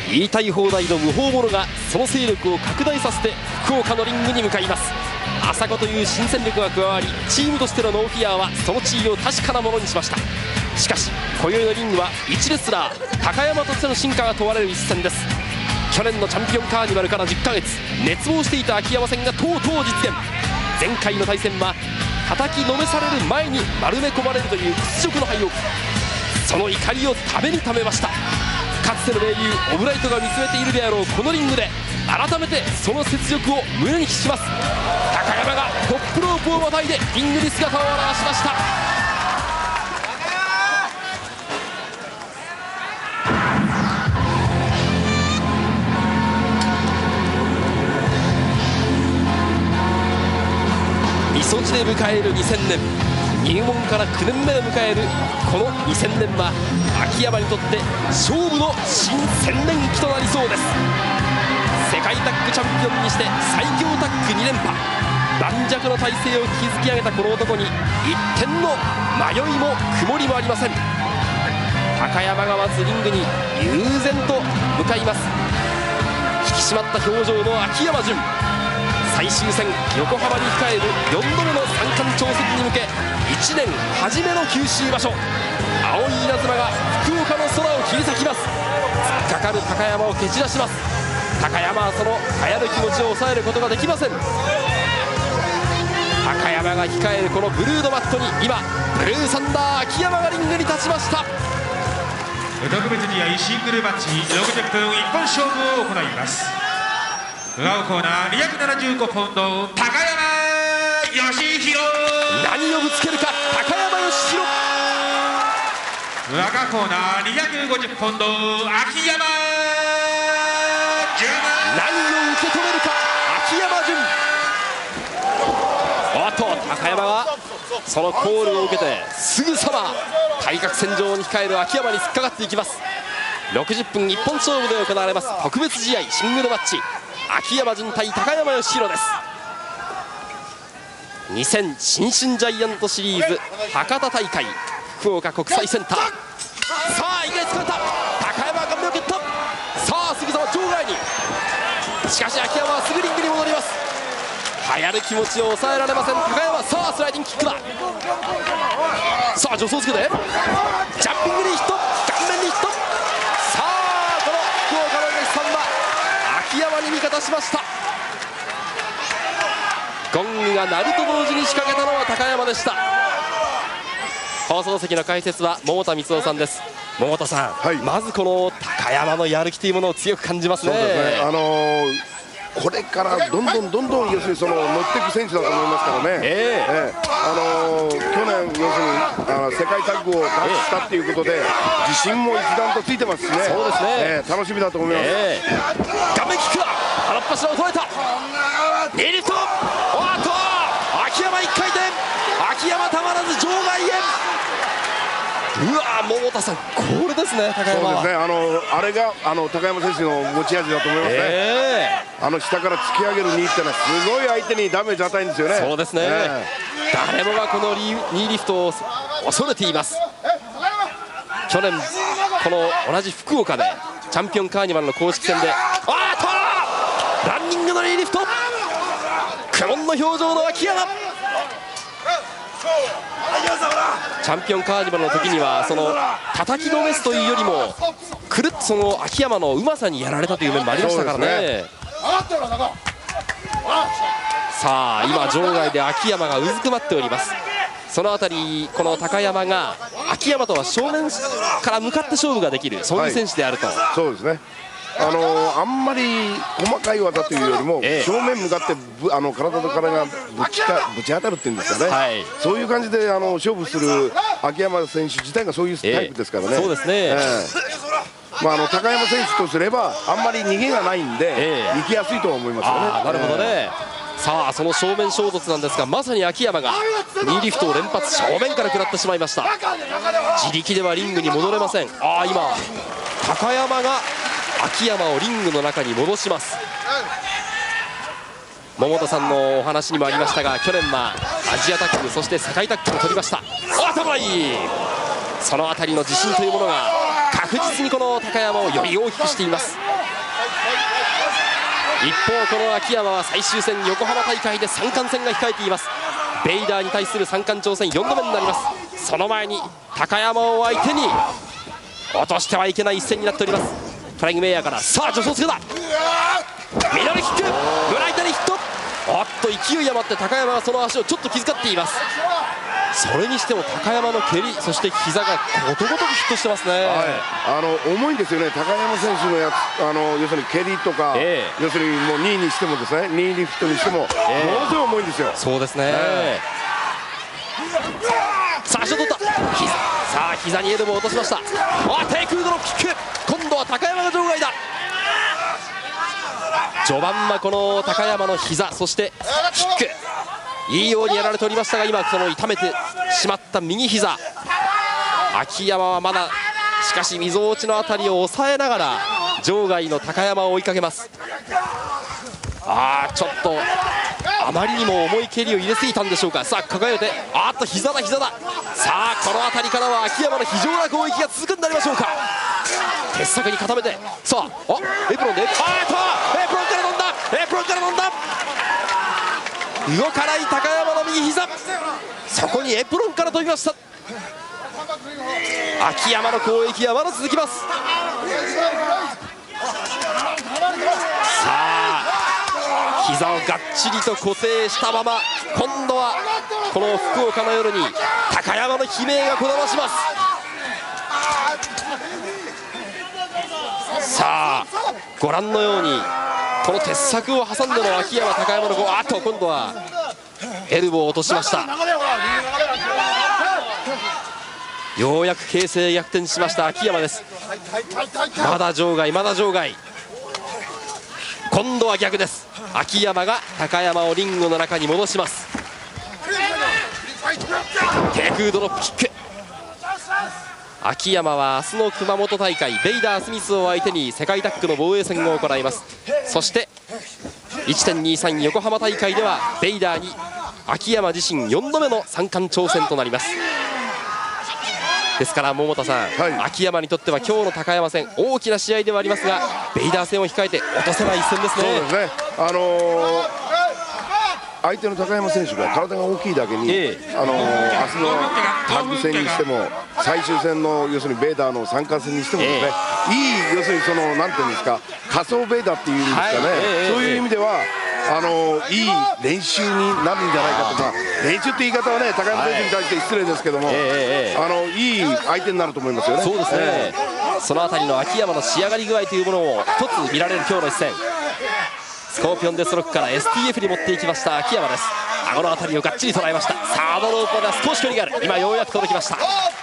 言いたい放題の無法者がその勢力を拡大させて福岡のリングに向かいます。朝子という新戦力が加わり、チームとしてのノーフィアーはその地位を確かなものにしました。しかし今宵のリングは1レスラー高山としての進化が問われる一戦です。去年のチャンピオンカーニバルから10ヶ月熱望していた秋山戦がとうとう実現。前回の対戦は叩きのめされる前に丸め込まれるという屈辱の敗北、その怒りをためにためました。かつての盟友オブライトが見つめているであろうこのリングで改めてその雪辱を胸に期します。高山がトップロープをまたいでリングに姿を現しました。みそじで迎える2000年、入門から9年目を迎えるこの2000年は秋山にとって勝負の新千年期となりそうです。世界タッグチャンピオンにして最強タッグ2連覇、盤石の体制を築き上げたこの男に一点の迷いも曇りもありません。高山がまずリングに悠然と向かいます。引き締まった表情の秋山純、最終戦横浜に控える4度目の三冠挑戦に向け1年初めの九州場所、青い稲妻が福岡の空を切り裂きます。突っかかる高山を蹴散らします。高山はその流行る気持ちを抑えることができません。高山が控えるこのブルーのマットに今ブルーサンダー秋山がリングに立ちました。 特別試合シングルマッチ60分一本勝負を行います。裏コーナー275ポンド高山義弘、 何をぶつけるか高山義弘。 赤コーナー250ポンド秋山純、 何を受け止めるか秋山純。おっと高山がそのコールを受けてすぐさま対角線上に控える秋山に突っかかっていきます。60分一本勝負で行われます特別試合シングルマッチ、秋山純対高山義弘です。2000新春ジャイアントシリーズ博多大会福岡国際センター、さあいきなり掴めた高山が髪を蹴った。さあすぐさま場外に、しかし秋山はすぐリングに戻ります。流行る気持ちを抑えられません高山。さあスライディングキックだ。さあ助走つけてジャンピングにヒット、顔面にヒット。さあこの福岡のお客さんは秋山に味方しました。ゴングが鳴ると同時に仕掛けたのは高山でした。放送席の解説は桃田光雄さんです。桃田さん、はい、まずこの高山のやる気というものを強く感じますね。 そうですね、これからどんどん要するにその乗っていく選手だと思いますからね。去年要するに世界タッグを達したっていうことで自信も一段とついてますしね。 そうですね、 楽しみだと思います。 顔面キックだ、腹っ柱を捉えた2リフト、おっと秋山1回転、秋山たまらず場外へ。うわー桃田さん、これですね高山は。 そうですね、あれが高山選手の持ち味だと思いますね。下から突き上げる2ってのはすごい相手にダメージ与えるんですよね。 そうですね、誰もがこの2リフトを恐れています。去年この同じ福岡でチャンピオンカーニバルの公式戦でランニングの2リフト、苦悶の表情の秋山。チャンピオンカーニバルの時にはその叩きのめすというよりもくるっとその秋山のうまさにやられたという面もありましたからね。さあ今場外で秋山がうずくまっております。そのあたりこの高山が秋山とは正面から向かって勝負ができる、そういう選手であると。 そうですね、あんまり細かい技というよりも、正面向かって体と体がぶち当たるっていうんですかね、はい、そういう感じで勝負する秋山選手自体がそういうタイプですからね。 そうですね、 高山選手とすればあんまり逃げがないんで、行きやすいとは思いますよね。 なるほどね。さあその正面衝突なんですが、まさに秋山が2リフトを連発、正面から食らってしまいました。自力ではリングに戻れません。今高山が秋山をリングの中に戻します。桃田さんのお話にもありましたが、去年はアジアタッグそして世界タッグも取りました。頭いい、その辺りの自信というものが確実にこの高山をより大きくしています。 一方この秋山は最終戦横浜大会で三冠戦が控えています。ベイダーに対する三冠挑戦4度目になります。その前に高山を相手に落としてはいけない一戦になっております。フライングメイヤーからさあ助走するだ、ミドルキック、ブライトにヒット。おっと勢い余って高山はその足をちょっと気遣っています。それにしても高山の蹴り、そして膝がことごとくヒットしてますね。 はい、重いんですよね、高山選手のやつ、要するに蹴りとか、要するにもう2位にしてもですね、2位リフトにしても、ものすごい重いんですよ。 そうですね。さあ足を取った、さあ膝にエルボーを落としました。低空ドロップキック、今度は高山が場外だ。序盤はこの高山の膝、そしてキックいいようにやられておりましたが、今その痛めてしまった右膝、秋山はまだしかしみぞおちのあたりを抑えながら場外の高山を追いかけます。ちょっとあまりにも重い蹴りを入れすぎたんでしょうか。さあ抱えて、膝だ膝だ。さあこの辺りからは秋山の非常な攻撃が続くんでなりましょうか。鉄柵に固めて、さあエプロンでエプロンから飲んだ、エプロンから飲んだ。動かない高山の右膝、そこにエプロンから飛びました。秋山の攻撃はまだ続きます。さあ膝をがっちりと固定したまま、今度はこの福岡の夜に高山の悲鳴がこだまします。さあご覧のようにこの鉄柵を挟んでの秋山高山の今度はエルボーを落としました。ようやく形勢逆転しました秋山です。まだ場外まだ場外。今度は逆です。秋山が高山をリングの中に戻します。低空ドロップキック。秋山は明日の熊本大会ベイダー・スミスを相手に世界タッグの防衛戦を行います。そして 1.23 横浜大会ではベイダーに秋山自身4度目の三冠挑戦となります。ですから桃田さん、秋山にとっては今日の高山戦大きな試合ではありますが、ベイダー戦を控えて落とせない一戦ですね。 そうですね、相手の高山選手が体が大きいだけに、明日のタッグ戦にしても最終戦の要するにベイダーの三冠戦にしてもですね、いい要するにそのなんていうんですか、仮想ベイダーっていうんですかね、そういう意味ではいい練習になるんじゃないかとか、練習って言い方はね高山選手に対して失礼ですけども、いい相手になると思いますよね。 そうですね、そのあたりの秋山の仕上がり具合というものを一つ見られる今日の一戦。スコーピオンデスロックから STF に持っていきました秋山です。顎のあたりをがっちり捉えました。サードロープが少し距離がある。今ようやく届きました。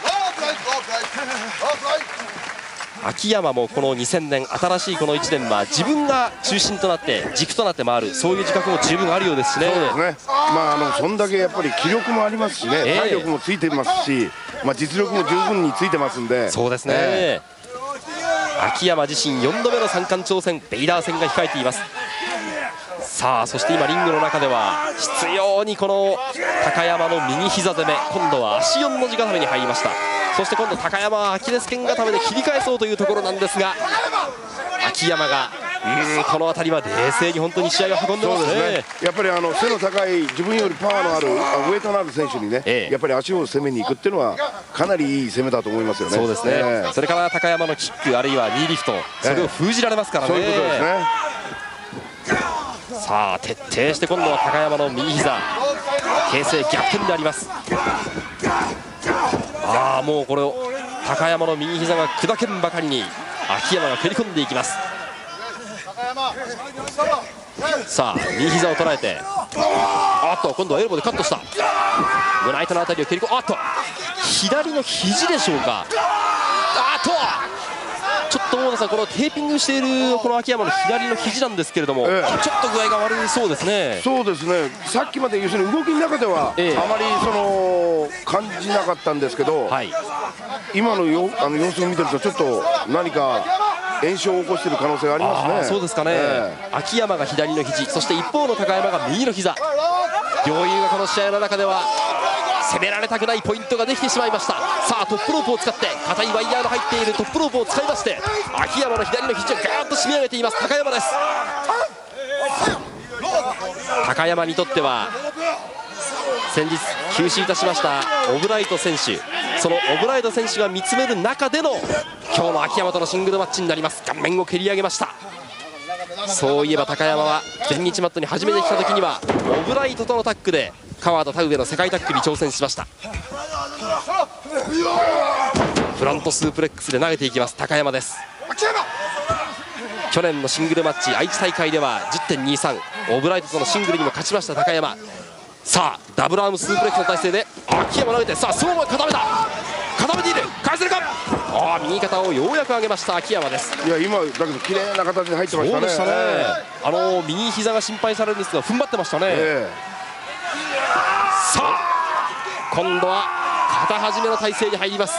秋山もこの2000年新しいこの1年は自分が中心となって軸となって回る、そういう自覚も十分あるようですしね。 そうですね、そんだけやっぱり気力もありますしね、体力もついてますし、実力も十分についてますんで。 そうですね、秋山自身4度目の三冠挑戦、ベイダー戦が控えています。さあそして今リングの中では執拗にこの高山の右膝攻め、今度は足4の字固めに入りました。そして今度高山はアキレス腱固めで切り返そうというところなんですが、秋山がこの辺りは冷静に本当に試合を運んでますね。 やっぱり背の高い自分よりパワーのあるウエイトのある選手にね、やっぱり足を攻めに行くっていうのはかなりいい攻めだと思いますよね。 そうですね、それから高山のキックあるいはニーリフト、それを封じられますからね。 そういうことですね。 さあ徹底して今度は高山の右膝、形勢逆転であります。もうこれを高山の右膝が砕けんばかりに秋山が蹴り込んでいきます。さあ右膝を捉えて、今度はエルボーでカットした。胸板のあたりを蹴り込む。左の肘でしょうか。ちょっと大野さん、このテーピングしているこの秋山の左の肘なんですけれども、ちょっと具合が悪そうですね。 そうですね、さっきまで要するに動きの中ではあまり感じなかったんですけど、今の様子を見てるとちょっと何か炎症を起こしている可能性がありますね。 そうですかね、秋山が左の肘、そして一方の高山が右の膝。両雄がこの試合の中では攻められたくないポイントができてしまいました。さあトップロープを使って硬いワイヤーの入っているトップロープを使いまして秋山の左の肘をガーッと締め上げています高山です。高山にとっては先日休止いたしましたオブライト選手、そのオブライト選手が見つめる中での今日の秋山とのシングルマッチになります。顔面を蹴り上げました。そういえば高山は全日マットに初めて来た時にはオブライトとのタッグで川田田上の世界タッグに挑戦しました。フロントスープレックスで投げていきます高山です。去年のシングルマッチ愛知大会では 10.23 オブライトとのシングルにも勝ちました高山。さあダブルアームスープレックスの体勢で秋山投げて、さあそのまま固めている、返せるか、右肩をようやく上げました秋山です。 いや今だけど綺麗な形で入ってましたね。 そうでしたね、右膝が心配されるんですが踏ん張ってましたね。さあ今度は肩始めの体勢に入ります。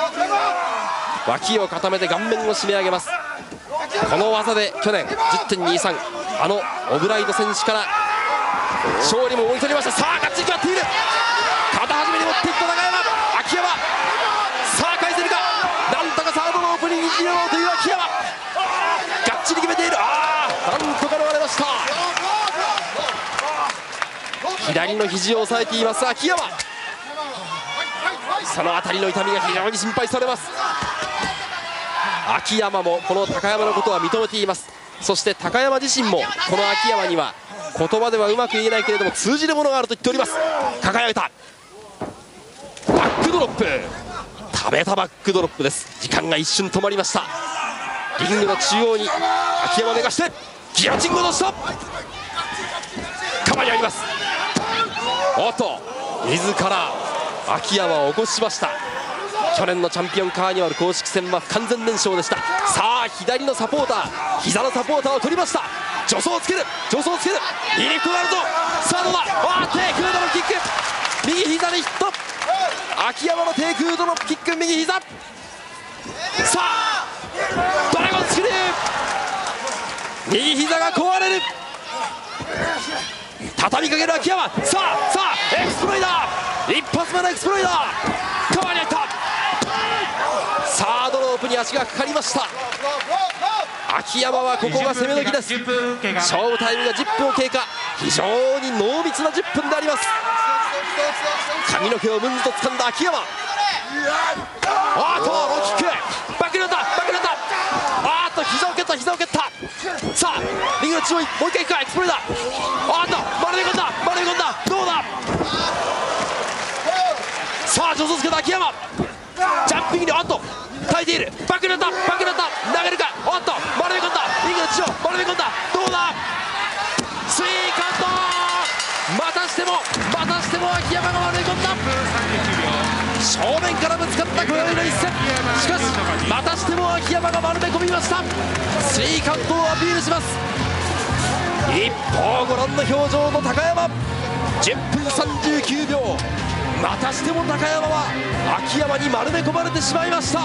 脇を固めて顔面を締め上げます。この技で去年 10.23 オブライト選手から勝利ももぎ取りました。さあガッチリ決まっている、肩始めに持っていった高山、秋山、さあ返せるか、なんとかサードのオープニングに入れようという秋山、ガッチリ決めている、なんとか逃れました。左の肘を押さえています秋山、その辺りの痛みが非常に心配されます。秋山もこの高山のことは認めています。そして高山自身もこの秋山には言葉ではうまく言えないけれども通じるものがあると言っております。輝いたバックドロップ、食べたバックドロップです。時間が一瞬止まりました。リングの中央に秋山を寝かしてギアチングを出した、構えあります。おっと自ら秋山を起こしました。去年のチャンピオンカーニバル公式戦は完全燃焼でした。さあ左のサポーター、膝のサポーターを取りました。助走をつける、いいリフトがあるぞ。さあどうだ、低空ドロップキック、右膝にヒット、秋山の低空ドロップキック右膝、さあドラゴンスクリュー、右膝が壊れる、畳みかける秋山、さあエクスプロイダー、一発目のエクスプロイダー、カバーに入った。サードロープに足がかかりました。秋山はここが攻め時です。勝負タイムが10分を経過、非常に濃密な10分であります。髪の毛をムンズと掴んだ秋山、ローキック、バックになった、膝を蹴った、さあリングの中央にもう一回いくか、エクスプロイダー、丸め込んだ、どうだ、さあ助走つけた秋山、ジャンピングに耐えている、バックになった、投げるか、丸め込んだ、リングの中央丸め込んだ、どうだ、スイーカウント、またしても秋山が丸め込んだ、正面からぶつかった今宵の一戦、しかしまたしても秋山が丸め込みました。スリーカウントをアピールします。一方ご覧の表情の高山、10分39秒、またしても高山は秋山に丸め込まれてしまいました。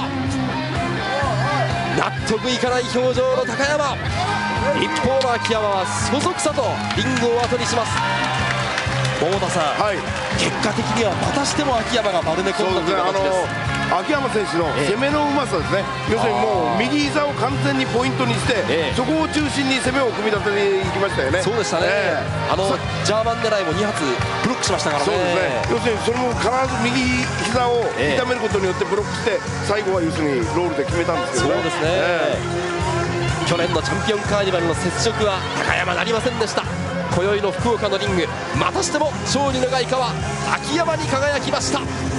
納得いかない表情の高山、一方の秋山はそそくさとリングを後にします。桃田さん、結果的にはまたしても秋山が丸め込んだという形です。 秋山選手の攻めのうまさですね。要するにもう右膝を完全にポイントにして、そこを中心に攻めを組み立てていきましたよね。 そうでしたね、ジャーマン狙いも2発ブロックしましたからね。 そうですね、要するにそれも必ず右膝を痛めることによってブロックして、最後は要するにロールで決めたんですけどね。 そうですね、去年のチャンピオンカーニバルの雪辱は高山なりませんでした。今宵の福岡のリング、またしても勝利の外貨は秋山に輝きました。